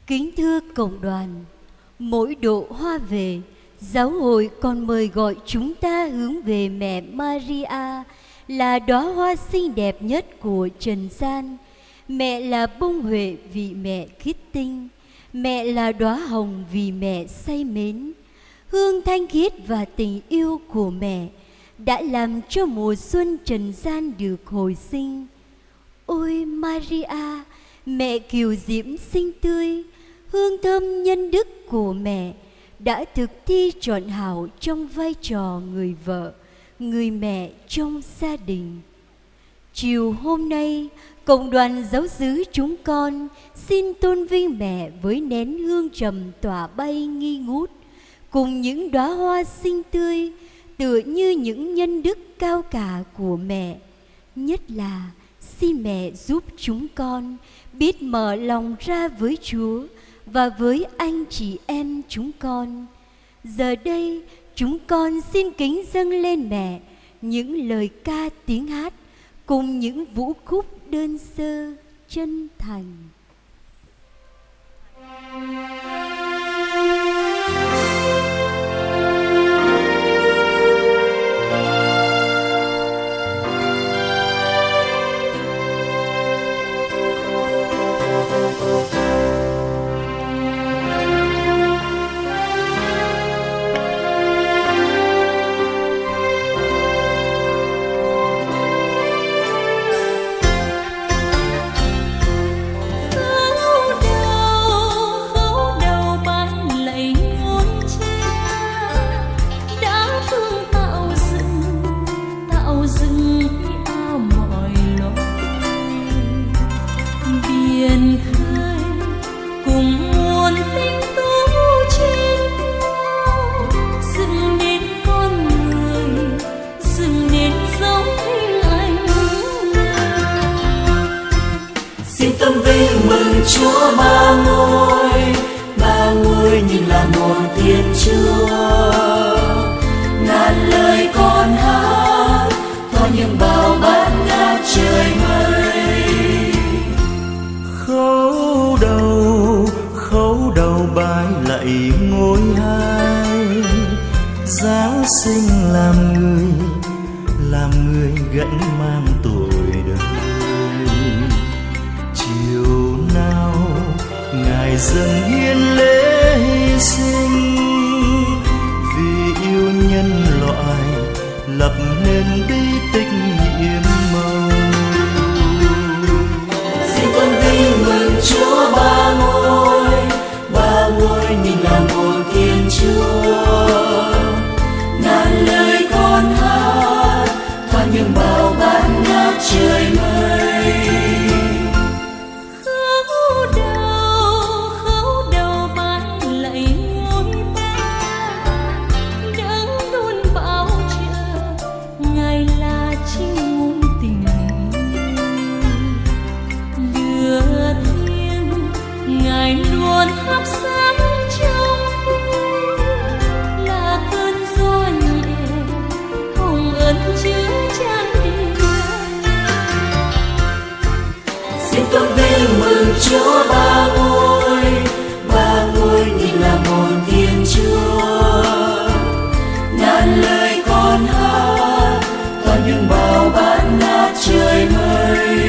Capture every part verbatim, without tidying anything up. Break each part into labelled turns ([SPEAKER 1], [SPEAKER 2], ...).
[SPEAKER 1] Kính thưa cộng đoàn, mỗi độ hoa về, giáo hội còn mời gọi chúng ta hướng về mẹ Maria, là đóa hoa xinh đẹp nhất của trần gian. Mẹ là bông huệ vì mẹ khiết tinh, mẹ là đóa hồng vì mẹ say mến. Hương thanh khiết và tình yêu của mẹ đã làm cho mùa xuân trần gian được hồi sinh. Ôi Maria, mẹ kiều diễm xinh tươi, hương thơm nhân đức của mẹ đã thực thi trọn hảo trong vai trò người vợ, người mẹ trong gia đình. Chiều hôm nay, cộng đoàn giáo xứ chúng con xin tôn vinh mẹ với nén hương trầm tỏa bay nghi ngút, cùng những đóa hoa xinh tươi tựa như những nhân đức cao cả của mẹ. Nhất là xin mẹ giúp chúng con biết mở lòng ra với Chúa và với anh chị em chúng con. Giờ đây chúng con xin kính dâng lên mẹ những lời ca tiếng hát cùng những vũ khúc đơn sơ chân thành.
[SPEAKER 2] Chúa ba ngôi, ba ngôi nhìn là một Thiên Chúa. Ngàn lời con hát, thoa những bao bát ngát trời mây.
[SPEAKER 3] Khấu đầu, khấu đầu bái lạy ngôi hai. Giáng sinh làm người, làm người gánh mang tội đời. Ngài dâng hiến lễ hy sinh vì yêu nhân loại, lập nên bí tích nhiệm màu.
[SPEAKER 2] Xin con vinh mừng Chúa ba ngôi, ba ngôi nhìn là một Thiên Chúa. Ngàn lời con hát, thoa những bao bát ngát trời mây.
[SPEAKER 4] Hấp dẫn trong là cơn gió nhẹ, hồng ân chứa chan địa.
[SPEAKER 2] Xin tôn vinh mừng Chúa ba ngôi, ba ngôi nhìn là một Thiên Chúa. Ngàn lời con hát, thoa những bao bát ngát trời mây.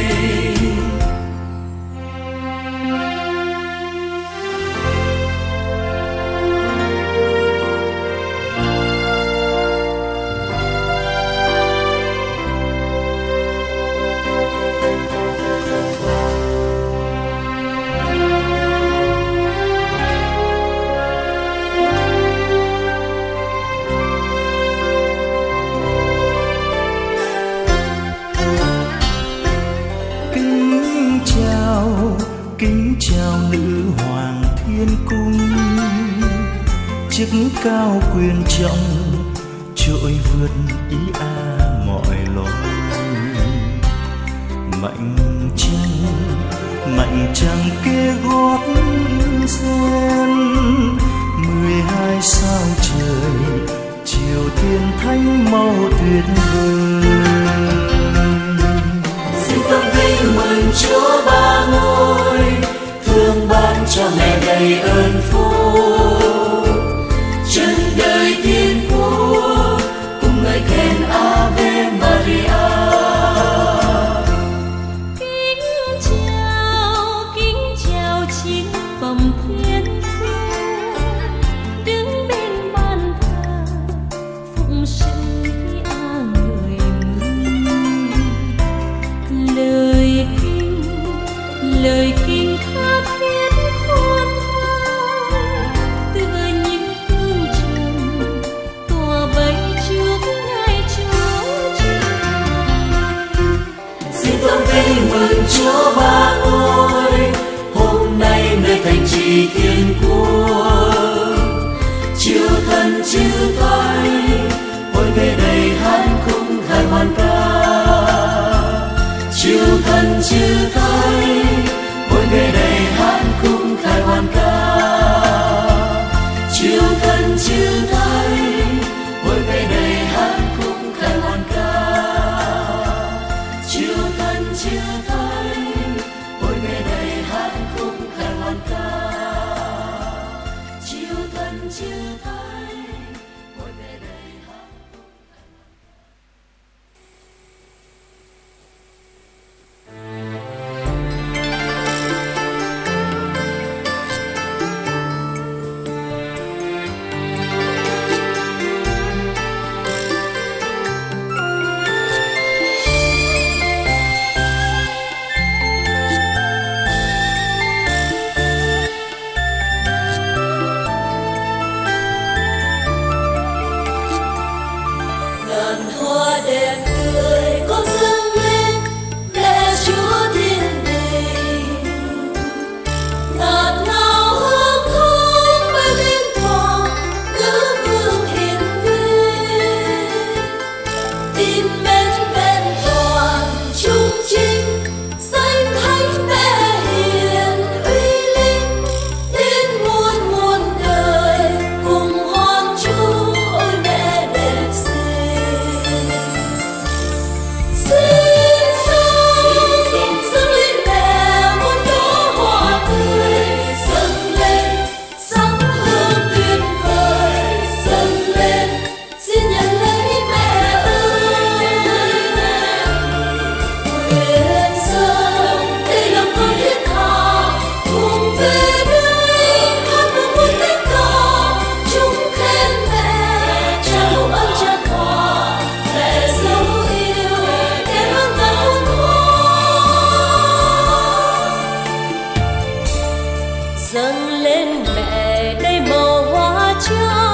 [SPEAKER 3] Kính chào nữ hoàng thiên cung, chức cao quyền trọng trội vượt ý a mọi loài. Mạnh trăng, mạnh trăng kê gót sen, mười hai sao trời chiều thiên thánh màu tuyệt vời.
[SPEAKER 2] Xin tôn vinh mừng Chúa ba ngôi, thương ban cho mẹ đẹp đầy ơn phúc. Trần đời thiên quốc cùng ngợi khen Ave Maria.
[SPEAKER 4] Kính chào, kính chào chính phẩm thiên vương, đứng bên bàn thờ phụng sự a người mừng. Lời kinh, lời kinh tha thiết khôn ngoan, tựa những hương trầm tỏa bay trước ngài Chúa Trời.
[SPEAKER 2] Xin tôn vinh mừng Chúa Ba Ngôi, hôm nay nơi thành trì thiên quốc. Chiều thần chư Thánh hội về đây hát khúc khai hoan ca. Chiều thần chư Thánh hội về đây hát khúc khai hoan ca. Chiều thần chư Thánh hội về đây hát khúc khai hoan ca. Chiều thần chư Thánh hội về đây hát khúc khai hoan ca. Chiều thần chư Thánh hội về đây hát. Ngàn hoa đẹp tươi có dâng lên lễ Chúa thiên đình. Ngàn ngào hương thơm bay lên tòa nữ vương hiền vinh. Tin mến vẹn toàn trung chính, danh thánh mẹ hiền uy linh. Tin muôn muôn đời cùng hoan Chúa, ôi mẹ đẹp xinh. Xin dâng, dâng lên mẹ muôn đóa hoa tươi, dâng lên sắc hương tuyệt vời, dâng lên xin nhận lấy mẹ ơi. Nguyện dâng đây lòng con thiết tha, cùng về đây hát một muôn tiếng ca. Chúng khen mẹ trao ơn tràn hòa, mẹ dấu yêu kẻ hương ngàn muôn hoa. Dâng lên mẹ đây màu hoa trắng,